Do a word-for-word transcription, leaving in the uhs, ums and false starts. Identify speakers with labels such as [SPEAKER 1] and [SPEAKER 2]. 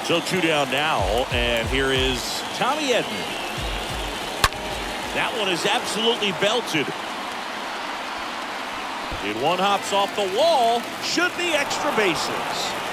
[SPEAKER 1] So two down now, and here is Tommy Edman. That one is absolutely belted. And one hops off the wall, should be extra bases.